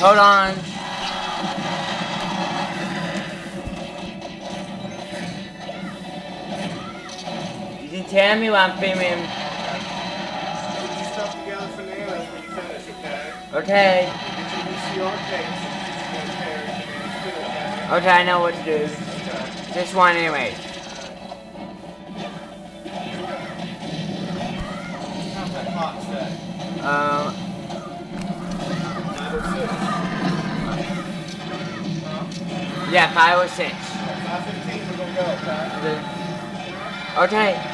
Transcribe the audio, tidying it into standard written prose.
Hold on. You can tell me when I'm filming. Put your stuff together for now as we finish, okay? Okay. Get your VCR tapes and okay? Okay, I know what to do. Okay. This one anyway. How's that clock set? 9:06. Yeah, 5 or 6. 5:15 we're gonna go, okay? Okay.